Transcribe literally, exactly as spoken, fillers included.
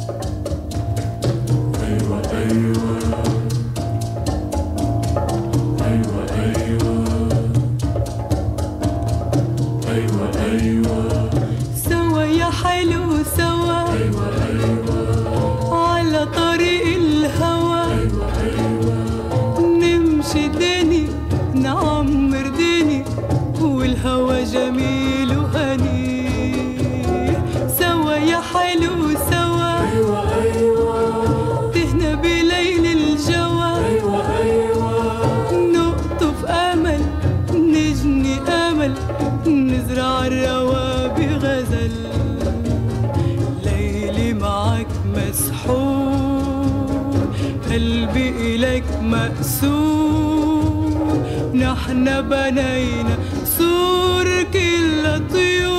أيوة أيوة أيوة أيوة أيوة أيوة سوا يا حلو سوا، أيوة أيوة على طريق الهوى، أيوة أيوة نمشي دني نعمر دني والهوى جميل وهني. سوا يا حلو سوا، أيوة أيوة تهنا بليل الجوى، أيوة أيوة نقطف أمل نجني أمل، نزرع الروا بغزل. ليلي معك مسحور، قلبي إليك مأسور، نحن بنينا سور كل طيور.